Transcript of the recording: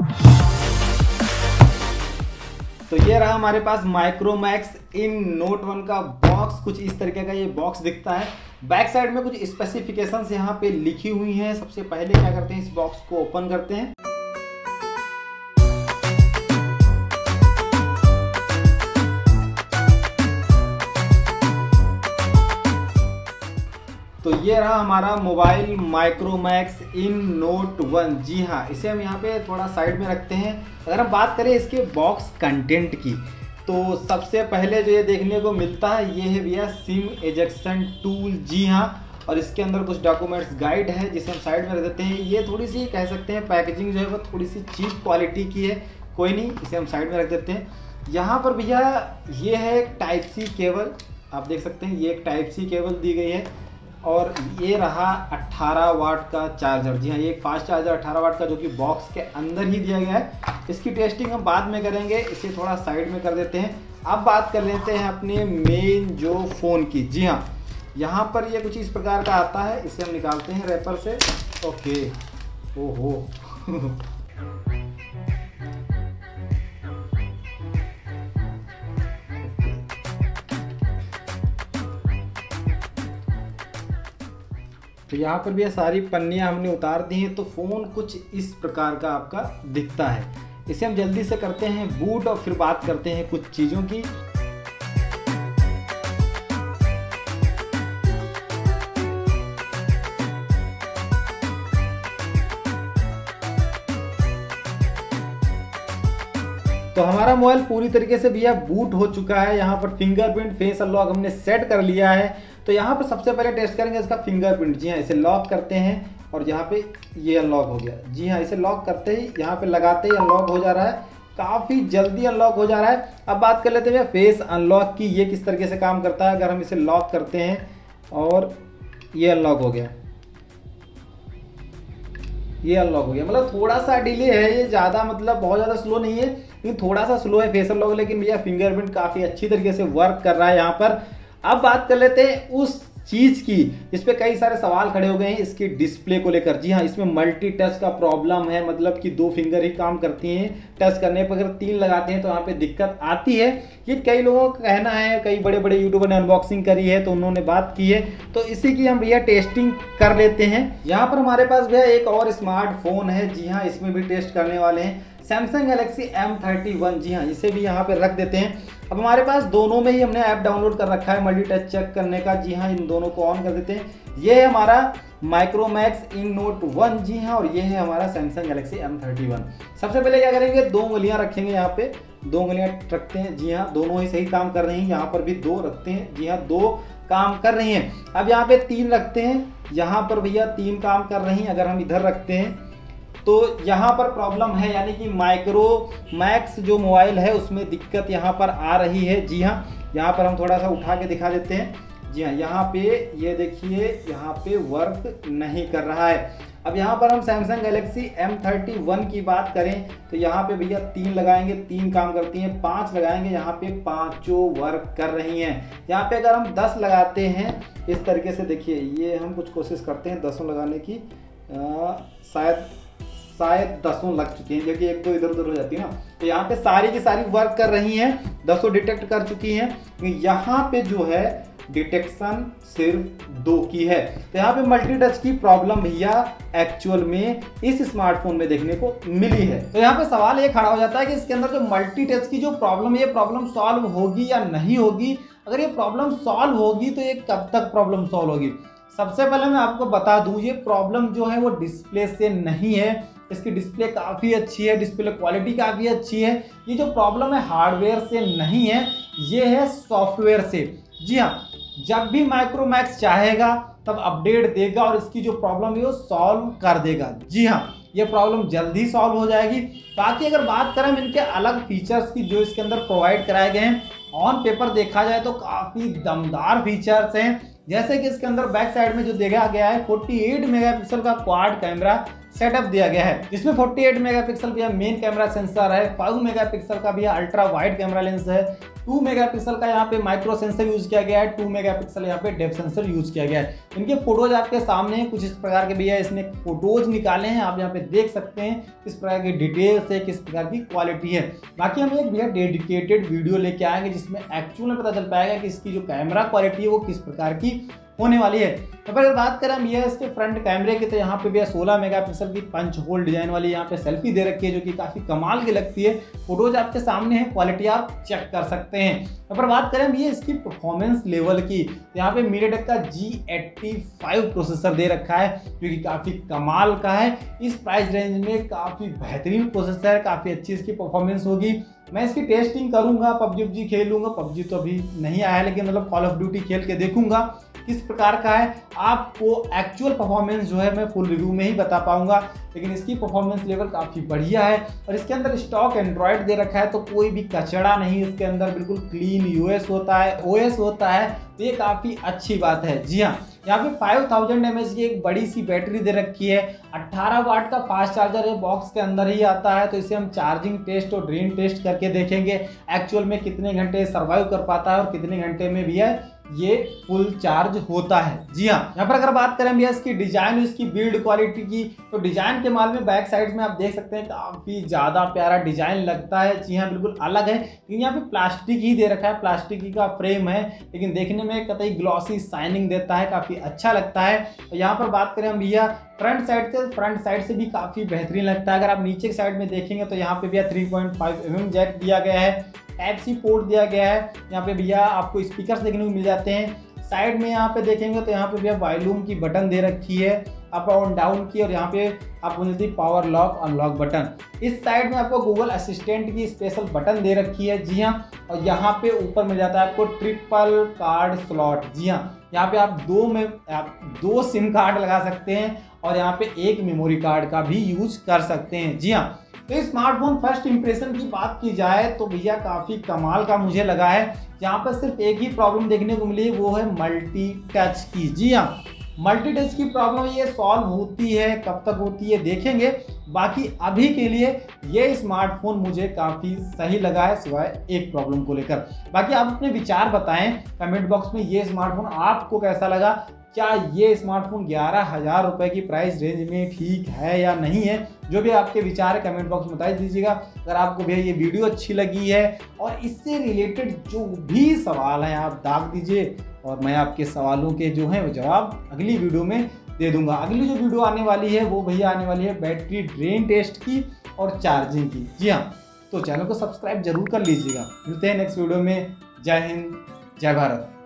तो ये रहा हमारे पास माइक्रोमैक्स इन नोट 1 का बॉक्स। कुछ इस तरीके का ये बॉक्स दिखता है। बैक साइड में कुछ स्पेसिफिकेशंस यहाँ पे लिखी हुई हैं। सबसे पहले क्या करते हैं, इस बॉक्स को ओपन करते हैं। तो ये रहा हमारा मोबाइल माइक्रोमैक्स इन नोट 1। जी हाँ, इसे हम यहाँ पे थोड़ा साइड में रखते हैं। अगर हम बात करें इसके बॉक्स कंटेंट की, तो सबसे पहले जो ये देखने को मिलता है ये है भैया सिम एजेक्शन टूल। जी हाँ, और इसके अंदर कुछ डॉक्यूमेंट्स गाइड है जिसे हम साइड में रख देते हैं। ये थोड़ी सी कह सकते हैं पैकेजिंग जो है वो थोड़ी सी चीप क्वालिटी की है, कोई नहीं, इसे हम साइड में रख देते हैं। यहाँ पर भैया ये है एक टाइप सी केबल, आप देख सकते हैं ये एक टाइप सी केबल दी गई है। और ये रहा 18 वाट का चार्जर। जी हाँ, ये एक फास्ट चार्जर 18 वाट का जो कि बॉक्स के अंदर ही दिया गया है। इसकी टेस्टिंग हम बाद में करेंगे, इसे थोड़ा साइड में कर देते हैं। अब बात कर लेते हैं अपने मेन जो फ़ोन की। जी हाँ, यहाँ पर ये कुछ इस प्रकार का आता है, इसे हम निकालते हैं रैपर से। ओके, ओहो तो यहाँ पर भी ये सारी पन्नियाँ हमने उतार दी हैं। तो फ़ोन कुछ इस प्रकार का आपका दिखता है। इसे हम जल्दी से करते हैं बूट और फिर बात करते हैं कुछ चीज़ों की। तो हमारा मोबाइल पूरी तरीके से भैया बूट हो चुका है। यहाँ पर फिंगरप्रिंट फेस अनलॉक हमने सेट कर लिया है। तो यहाँ पर सबसे पहले टेस्ट करेंगे इसका फिंगरप्रिंट। जी हाँ, इसे लॉक करते हैं और यहाँ पे ये अनलॉक हो गया। जी हाँ, इसे लॉक करते ही यहाँ पे लगाते ही अनलॉक हो जा रहा है, काफ़ी जल्दी अनलॉक हो जा रहा है। अब बात कर लेते हैं फेस अनलॉक की, ये किस तरीके से काम करता है। अगर हम इसे लॉक करते हैं और ये अनलॉक हो गया, ये अनलॉक हो गया। मतलब थोड़ा सा डिले है ये, ज़्यादा मतलब बहुत ज़्यादा स्लो नहीं है, लेकिन थोड़ा सा स्लो है फेस अनलॉक। लेकिन भैया फिंगरप्रिंट काफ़ी अच्छी तरीके से वर्क कर रहा है यहाँ पर। अब बात कर लेते हैं उस चीज़ की, इस पे कई सारे सवाल खड़े हो गए हैं इसकी डिस्प्ले को लेकर। जी हाँ, इसमें मल्टी टच का प्रॉब्लम है, मतलब कि 2 फिंगर ही काम करती हैं टच करने पर। अगर 3 लगाते हैं तो यहाँ पे दिक्कत आती है। ये कई लोगों का कहना है, कई बड़े बड़े यूट्यूबर ने अनबॉक्सिंग करी है तो उन्होंने बात की है। तो इसी की हम भैया टेस्टिंग कर लेते हैं। यहाँ पर हमारे पास भैया एक और स्मार्टफोन है। जी हाँ, इसमें भी टेस्ट करने वाले हैं, सैमसंग गैलेक्सी M31। जी हाँ, इसे भी यहाँ पे रख देते हैं। अब हमारे पास दोनों में ही हमने ऐप डाउनलोड कर रखा है मल्टी टच चेक करने का। जी हाँ, इन दोनों को ऑन कर देते हैं। ये है हमारा माइक्रोमैक्स इन नोट 1। जी हाँ, और ये है हमारा सैमसंग गैलेक्सी M31। सबसे पहले क्या करेंगे, 2 उंगलियां रखेंगे यहाँ पे, 2 उंगलियां रखते हैं। जी हाँ, दोनों ही सही काम कर रही हैं। यहाँ पर भी 2 रखते हैं। जी हाँ, 2 काम कर रही हैं। अब यहाँ पे 3 रखते हैं, यहाँ पर भैया 3 काम कर रही हैं। अगर हम इधर रखते हैं तो यहाँ पर प्रॉब्लम है, यानी कि माइक्रोमैक्स जो मोबाइल है उसमें दिक्कत यहाँ पर आ रही है। जी हाँ, यहाँ पर हम थोड़ा सा उठा के दिखा देते हैं। जी हाँ, यहाँ पे ये देखिए, यहाँ पे वर्क नहीं कर रहा है। अब यहाँ पर हम सैमसंग गैलेक्सी M31 की बात करें तो यहाँ पे भैया 3 लगाएंगे, 3 काम करती हैं। 5 लगाएंगे, यहाँ पे 5 वर्क कर रही हैं। यहाँ पे अगर हम 10 लगाते हैं इस तरीके से, देखिए ये हम कुछ कोशिश करते हैं 10 लगाने की, शायद 10 लग चुकी हैं, क्योंकि 1-2 इधर उधर हो जाती है ना। तो यहाँ पे सारी की सारी वर्क कर रही हैं, 10 डिटेक्ट कर चुकी हैं। यहाँ पे जो है डिटेक्शन सिर्फ 2 की है। तो यहाँ पे मल्टी टच की प्रॉब्लम भैया एक्चुअल में इस स्मार्टफोन में देखने को मिली है। तो यहाँ पे सवाल ये खड़ा हो जाता है कि इसके अंदर जो मल्टी टच की जो प्रॉब्लम है, ये प्रॉब्लम सॉल्व होगी या नहीं होगी। अगर ये प्रॉब्लम सॉल्व होगी तो ये कब तक प्रॉब्लम सॉल्व होगी। सबसे पहले मैं आपको बता दूं, ये प्रॉब्लम जो है वो डिस्प्ले से नहीं है। इसकी डिस्प्ले काफ़ी अच्छी है, डिस्प्ले क्वालिटी काफ़ी अच्छी है। ये जो प्रॉब्लम है हार्डवेयर से नहीं है, ये है सॉफ्टवेयर से। जी हाँ, जब भी माइक्रोमैक्स चाहेगा तब अपडेट देगा और इसकी जो प्रॉब्लम है वो सॉल्व कर देगा। जी हाँ, ये प्रॉब्लम जल्दी सॉल्व हो जाएगी। बाकी अगर बात करें हम इनके अलग फीचर्स की जो इसके अंदर प्रोवाइड कराए गए हैं, ऑन पेपर देखा जाए तो काफ़ी दमदार फीचर्स हैं। जैसे कि इसके अंदर बैक साइड में जो देखा गया है 48 मेगापिक्सल का क्वाड कैमरा, सेटअप दिया गया है, जिसमें 48 मेगापिक्सल भी मेन कैमरा सेंसर है, 5 मेगापिक्सल का भी अल्ट्रा वाइड कैमरा लेंस है, 2 मेगापिक्सल का यहाँ पे माइक्रो सेंसर यूज किया गया है, 2 मेगापिक्सल यहाँ पे डेप्थ सेंसर यूज किया गया है। इनके फोटोज आपके सामने कुछ इस प्रकार के भैया इसने फोटोज निकाले हैं, आप यहाँ पे देख सकते हैं किस प्रकार की डिटेल्स है, किस प्रकार की क्वालिटी है। बाकी हम एक भैया डेडिकेटेड वीडियो लेके आएंगे जिसमें एक्चुअल में पता चल पाएगा कि इसकी जो कैमरा क्वालिटी है वो किस प्रकार की होने वाली है। तो अगर बात करें हम ये इसके फ्रंट कैमरे की, तो यहाँ पे भी 16 मेगापिक्सल की पंच होल डिजाइन वाली यहाँ पे सेल्फी दे रखी है, जो कि काफी कमाल की लगती है। फोटोज आपके सामने है, क्वालिटी आप चेक कर सकते हैं। अगर बात करें हम ये इसकी परफॉर्मेंस लेवल की, तो यहाँ पे MediaTek का G85 प्रोसेसर दे रखा है, जो कि काफी कमाल का है। इस प्राइस रेंज में काफी बेहतरीन प्रोसेसर है, काफी अच्छी इसकी परफॉर्मेंस होगी। मैं इसकी टेस्टिंग करूंगा, पबजी खेलूंगा, पबजी तो अभी नहीं आया, लेकिन मतलब कॉल ऑफ ड्यूटी खेल के देखूंगा किस प्रकार का है। आपको एक्चुअल परफॉर्मेंस जो है मैं फुल रिव्यू में ही बता पाऊंगा, लेकिन इसकी परफॉर्मेंस लेवल काफ़ी बढ़िया है। और इसके अंदर स्टॉक एंड्रॉयड दे रखा है, तो कोई भी कचड़ा नहीं, इसके अंदर बिल्कुल क्लीन यूएस होता है, ओएस होता है, तो ये काफ़ी अच्छी बात है। जी हाँ, यहाँ पे 5000 mAh की एक बड़ी सी बैटरी दे रखी है, 18 वाट का फास्ट चार्जर है, बॉक्स के अंदर ही आता है। तो इसे हम चार्जिंग टेस्ट और ड्रेन टेस्ट करके देखेंगे एक्चुअल में कितने घंटे सर्वाइव कर पाता है और कितने घंटे में भी है ये फुल चार्ज होता है। जी हाँ, यहाँ पर अगर बात करें भैया इसकी डिजाइन, इसकी बिल्ड क्वालिटी की, तो डिजाइन के मामले में बैक साइड में आप देख सकते हैं काफी ज्यादा प्यारा डिजाइन लगता है। जी हाँ, बिल्कुल अलग है, लेकिन यहाँ पे प्लास्टिक ही दे रखा है, प्लास्टिक ही का फ्रेम है, लेकिन देखने में कतई ग्लॉसी शाइनिंग देता है, काफी अच्छा लगता है। तो यहाँ पर बात करें हम भैया फ्रंट साइड से भी काफी बेहतरीन लगता है। अगर आप नीचे साइड में देखेंगे तो यहाँ पे भैया 3.5 mm जैक दिया गया है, Type-C पोर्ट दिया गया है। यहाँ पे भैया आपको स्पीकर्स देखने को मिल जाते हैं। साइड में यहाँ पे देखेंगे तो यहाँ पे भैया वॉल्यूम की बटन दे रखी है, अप और डाउन की, और यहाँ पे आपको मिलती है पावर लॉक अनलॉक बटन। इस साइड में आपको गूगल असिस्टेंट की स्पेशल बटन दे रखी है। जी हाँ, और यहाँ पे ऊपर मिल जाता है आपको ट्रिपल कार्ड स्लॉट। जी हाँ, यहाँ पे आप दो सिम कार्ड लगा सकते हैं और यहाँ पे एक मेमोरी कार्ड का भी यूज कर सकते हैं। जी हाँ, तो स्मार्टफोन फर्स्ट इंप्रेशन की बात की जाए तो भैया काफ़ी कमाल का मुझे लगा है। यहाँ पर सिर्फ एक ही प्रॉब्लम देखने को मिली है, वो है मल्टी टच की। जी हाँ, मल्टी टच की प्रॉब्लम ये सॉल्व होती है, कब तक होती है देखेंगे। बाकी अभी के लिए ये स्मार्टफोन मुझे काफ़ी सही लगा है, सिवाय एक प्रॉब्लम को लेकर। बाकी आप अपने विचार बताएं कमेंट बॉक्स में, ये स्मार्टफोन आपको कैसा लगा, क्या ये स्मार्टफोन 11,000 रुपए की प्राइस रेंज में ठीक है या नहीं है। जो भी आपके विचार है कमेंट बॉक्स में बता दीजिएगा। अगर आपको भैया ये वीडियो अच्छी लगी है और इससे रिलेटेड जो भी सवाल हैं आप दाग दीजिए, और मैं आपके सवालों के जो हैं वो जवाब अगली वीडियो में दे दूंगा। अगली जो वीडियो आने वाली है वो भैया आने वाली है बैटरी ड्रेन टेस्ट की और चार्जिंग की। जी हाँ, तो चैनल को सब्सक्राइब जरूर कर लीजिएगा। मिलते हैं नेक्स्ट वीडियो में। जय हिंद, जय भारत।